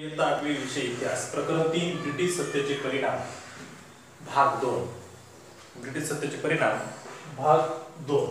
इयत्ता 8वी विषय इतिहास प्रकरण 3 ब्रिटिश सत्तेचे परिणाम भाग 2 ब्रिटिश सत्तेचे परिणाम भाग 2।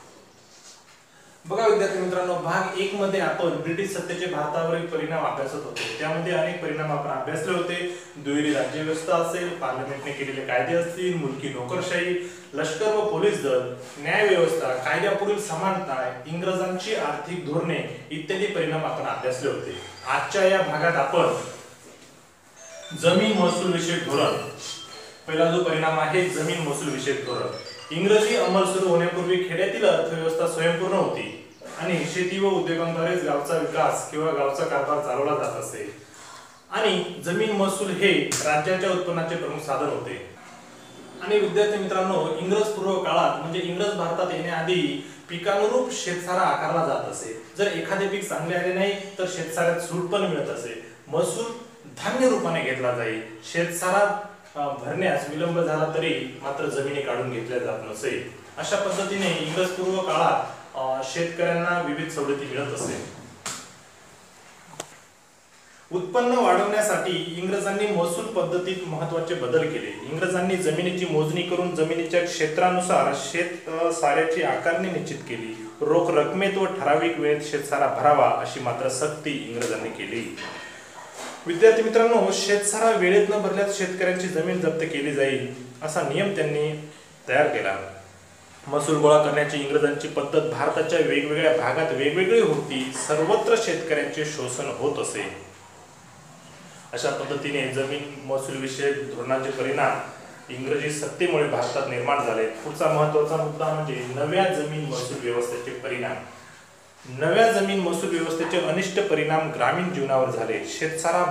बघा विद्यार्थी मित्रांनो, भाग 1 मध्ये आपण ब्रिटिश सत्तेचे भारतावरील परिणाम अभ्यासत होतो। त्यामध्ये अनेक परिणाम आपण अभ्यासले होते। दुहेरी राज्य व्यवस्था असेल, पार्लमेंटने केलेले कायदे असतील, मुलकी नोकरशाही, लष्कर व पोलीस दल, न्याय व्यवस्था, कायद्यापुढील समानता, इंग्रजांची आर्थिक धोरणे इत्यादी परिणाम आपण अभ्यासले होते। आजच्या या भागात आपण जमीन महसूल विषयक धोरण, पहिला जो परिणाम आहे जमीन महसूल विषयक धोरण। इंग्रजी अंमल सुरू होण्यापूर्वी खेड्यातील अर्थव्यवस्था स्वयंपूर्ण होती आणि शेती व उद्योगांद्वारेच गावचा विकास किंवा गावचा कारभार चालवला जात असे आणि जमीन महसूल हे राज्याच्या उत्पन्नाचे प्रमुख साधन होते। आणि विद्यार्थी मित्रांनो, इंग्रज पूर्व काळात म्हणजे इंग्रज भारतात येण्याआधी पिकानुरूप शेतसारा आकारला जात असे। जर एखादे पीक चांगले आले नाही तर शेतसाऱ्यात सूट पण मिळत असे। महसूल धान्य रूपाने घेतला जाईल। शेतसारा भरण्यास विलंब झाला तरी मात्र जमिनी काढून घेतल्या जात नसे। अशा पद्धतीने इंग्रज पूर्व काळात शेतकऱ्यांना विविध सवलती मिळत असे। उत्पन्न वाढवण्यासाठी इंग्रजांनी महसूल पद्धतीत महत्त्वाचे बदल केले। इंग्रजांनी जमिनीची मोजणी करून जमिनीच्या क्षेत्रानुसार शेतसाऱ्याची आकारणी निश्चित केली। रोख रकमेत व ठराविक वेळेत शेतसारा भरावा अशी मात्र सक्ती इंग्रजांनी केली। विद्यार्थी मित्रांनो, शेतसारा वेळेत न भरल्यास शेतकऱ्यांची जमीन जप्त केली जाईल असा नियम त्यांनी तयार केला। महसूल गोळा करण्याची इंग्रजांची पद्धत भारताच्या वेगवेगळ्या भागात वेगवेगळी होती। सर्वत्र शेतकऱ्यांचे शोषण होत असे। अशा पद्धतीने जमीन महसूल विषयक धोरणाचे परिणाम इंग्रजी सत्तेमुळे भारतात निर्माण झाले। पुढचा महत्त्वाचा मुद्दा म्हणजे नव्या जमीन महसूल व्यवस्थेचे परिणाम। नव्या जमीन महसूल व्यवस्थेचे अनिष्ट परिणाम ग्रामीण जीवनावर झाले। शेतसारा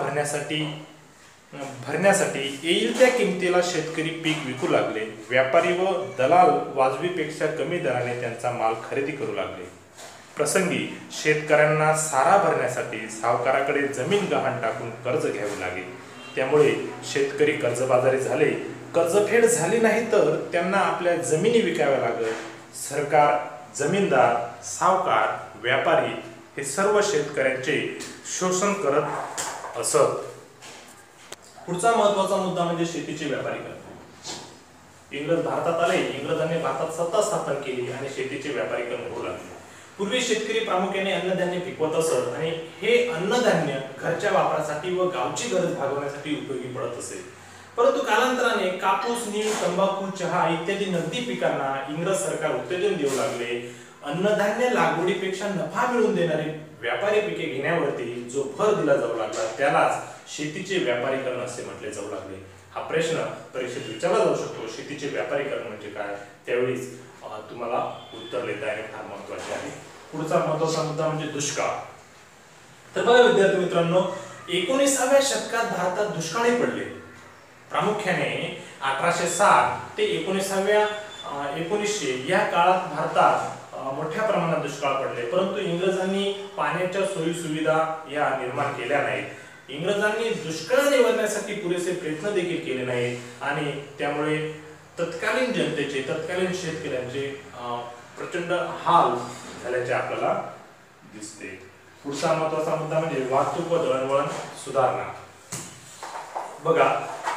भरण्यासाठी येईल त्या किमतीला शेतकरी पीक विकू लागले। व्यापारी व दलाल वाजवीपेक्षा कमी दराने त्यांचा माल खरेदी करू लागले। प्रसंगी शेतकऱ्यांना सारा भरण्यासाठी सावकाराकडे जमीन गहाण टाकून कर्ज घ्यावे लागे। त्यामुळे शेतकरी कर्जबाजारी झाले। कर्जफेड झाली नाही तर त्यांना आपल्या जमिनी विकाव्या लागत। सरकार, जमीनदार, सावकार, व्यापारी हे सर्व शेतकऱ्यांचे शोषण करत असत। पुढचा महत्त्वाचा मुद्दा म्हणजे शेतीचे व्यापारीकरण। इंग्रज भारतात आले। इंग्रजांनी भारतात सत्ता स्थापन केली आणि शेतीचे व्यापारीकरण होऊ लागले। पूर्वी शेतकरी प्रामुख्याने अन्नधान्य पिकवत असत आणि हे अन्नधान्य घरच्या वापरासाठी व गावची गरज भागवण्यासाठी उपयोगी पडत असे। परंतु कालांतराने कापूस, नीळ, तंबाखू, चहा इत्यादी नगदी पिकांना इंग्रज सरकार उत्तेजन देऊ लागले। अन्नधान्य लागवडीपेक्षा नफा मिळवून देणारी व्यापारी पिके घेण्यावरती जो भर दिला जाऊ लागला त्यालाच शेतीचे व्यापारीकरण असे म्हटले जाऊ लागले। हा प्रश्न परीक्षेत विचारला जाऊ शकतो, शेतीचे व्यापारीकरण म्हणजे काय? त्यावेळीच तुम्हाला उत्तर देता येणे फार महत्त्वाचे आहे। पुढचा महत्त्वाचा मुद्दा म्हणजे दुष्काळ। तर बघा विद्यार्थी मित्रांनो, 19व्या शतकात भारतात दुष्काळी पडले। प्रामुख्याने 1860 ते 1900 या काळात भारतात मोठ्या प्रमाणात दुष्काळ पडले। परंतु इंग्रजांनी पाण्याच्या सोयी सुविधा या निर्माण केल्या नाहीत। इंग्रजांनी दुष्काळ निवारण्यासाठी पुरेसे प्रयत्न देखील केले नाहीत आणि त्यामुळे तत्कालीन जनतेचे, तत्कालीन शेतकऱ्यांचे प्रचंड हाल झाल्याचे आपल्याला दिसते। पुढचा महत्त्वाचा मुद्दा म्हणजे वाहतूक व दळणवळण सुधारणा। बघा,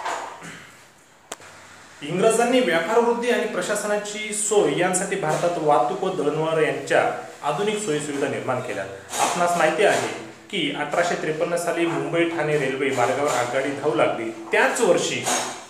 इंग्रजांनी व्यापार वृद्धी आणि प्रशासनाची सोय यांसाठी भारतात वाहतूक व दळणवळण यांच्या आधुनिक सोयी सुविधा निर्माण केल्या। आपणास माहिती आहे की 1853 साली मुंबई ठाणे रेल्वे मार्गावर आगगाडी धावू लागली। त्याच वर्षी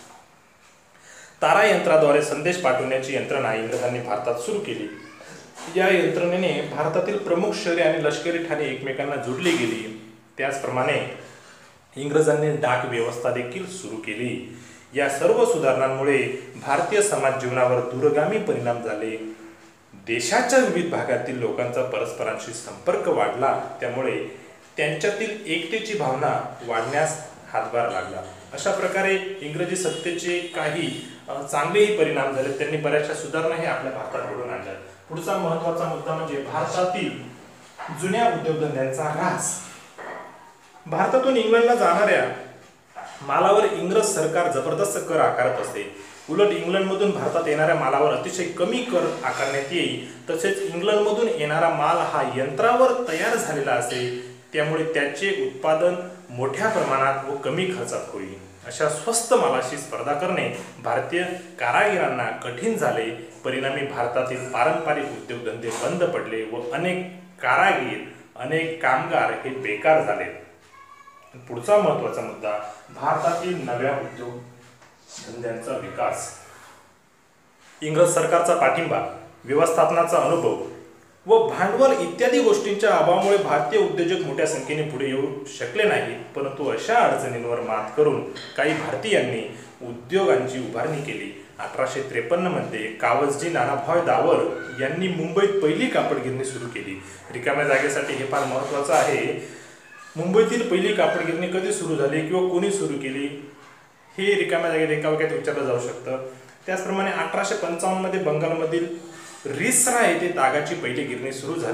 तारा यंत्राद्वारे संदेश पाठवण्याची यंत्रणा इंग्रजांनी भारतात सुरू केली। या यंत्रणेने भारतातील प्रमुख शहरे आणि लष्करी ठाणे एकमेकांना जोडली गेली। त्याचप्रमाणे इंग्रजांनी डाक व्यवस्था देखील सुरू केली। या सर्व सुधारणांमुळे भारतीय समाज जीवनावर दूरगामी परिणाम झाले। देशाच्या विविध भागातील लोकांचा परस्परांशी संपर्क वाढला। त्यामुळे त्यांच्यातील एकतेची भावना वाढण्यास हातभार लागला। अशा प्रकारे इंग्रजी सत्तेचे काही चांगलेही परिणाम झाले। त्यांनी बऱ्याचशा सुधारणाही आपल्या भारतात घडवून आणल्या। पुढचा महत्त्वाचा मुद्दा म्हणजे भारतातील जुन्या उद्योगधंद्यांचा ऱ्हास। भारतातून इंग्लंडला जाणाऱ्या मालावर इंग्रज सरकार जबरदस्त कर आकारत असे। उलट इंग्लंडमधून भारतात येणाऱ्या मालावर अतिशय कमी कर आकारण्यात येई। तसेच इंग्लंडमधून येणारा माल हा यंत्रावर तयार झालेला असे। त्यामुळे त्याचे उत्पादन मोठ्या प्रमाणात व कमी खर्चात होईल. अशा स्वस्त मालाशी स्पर्धा करणे भारतीय कारागिरांना कठीण झाले. परिणामी भारतातील पारंपरिक उद्योगधंदे बंद पडले व अनेक कारागीर, अनेक कामगार हे बेकार झाले. पुढचा महत्त्वाचा मुद्दा, भारतातील नव्या उद्योगधंद्यांचा विकास. इंग्रज सरकारचा पाठिंबा, व्यवस्थापनाचा अनुभव व भांडवल इत्यादी गोष्टींच्या अभावामुळे भारतीय उद्योजक मोठ्या संख्येने पुढे येऊ शकले नाही. परंतु अशा अडचणींवर मात करून काही भारतीयांनी उद्योगांची उभारणी केली. 1853 मध्ये कावसजी नानाभाऊ दावर यांनी मुंबईत पहिली कापड गिरणी सुरू केली. रिकाम्या जागेसाठी हे फार महत्त्वाचं आहे. मुंबईतील पहिली कापड गिरणी कधी सुरू झाली किंवा कोणी सुरू केली हे रिकाम्या जागेत एका वाक्यात विचारलं जाऊ शकतं. त्याचप्रमाणे 1855 मध्ये बंगालमधील रिसरा येथे तागाची पहिली गिरणी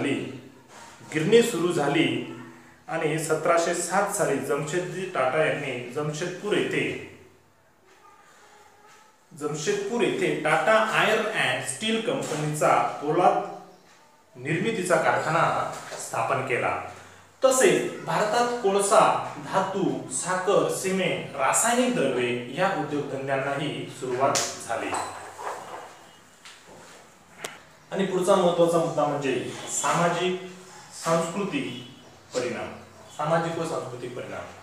सुरू झाली आणि 1707 साली जमशेदजी टाटा यांनी जमशेदपूर येथे टाटा आयर्न अँड स्टील कंपनीचा पोलाद निर्मितीचा कारखाना स्थापन केला. तसेच भारतात कोळसा, धातू, साखर, सिमेंट, रासायनिक द्रव्ये या उद्योगधंद्यांनाही सुरुवात झाली. आणि पुढचा महत्त्वाचा मुद्दा म्हणजे सामाजिक व सांस्कृतिक परिणाम.